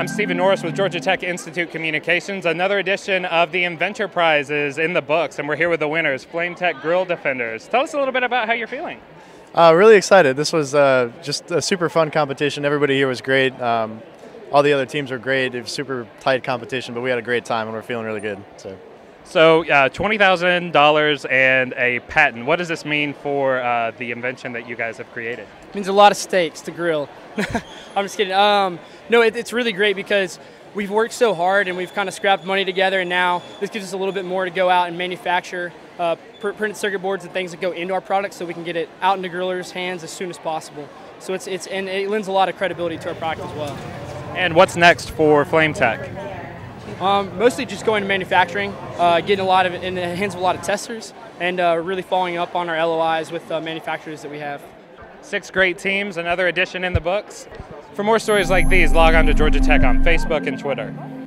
I'm Stephen Norris with Georgia Tech Institute Communications. Another edition of the InVenture Prize is in the books, and we're here with the winners, FlameTech Grill Defenders. Tell us a little bit about how you're feeling. Really excited. This was just a super fun competition. Everybody here was great. All the other teams were great. It was super tight competition, but we had a great time and we're feeling really good. So $20,000 and a patent. What does this mean for the invention that you guys have created? It means a lot of steaks to grill. I'm just kidding. No, it's really great because we've worked so hard and we've kind of scrapped money together, and now this gives us a little bit more to go out and manufacture printed circuit boards and things that go into our product so we can get it out into grillers' hands as soon as possible. So and it lends a lot of credibility to our product as well. And what's next for FlameTech? Mostly just going to manufacturing, getting a lot of it in the hands of a lot of testers, and really following up on our LOIs with manufacturers that we have. 6 great teams, another edition in the books. For more stories like these, log on to Georgia Tech on Facebook and Twitter.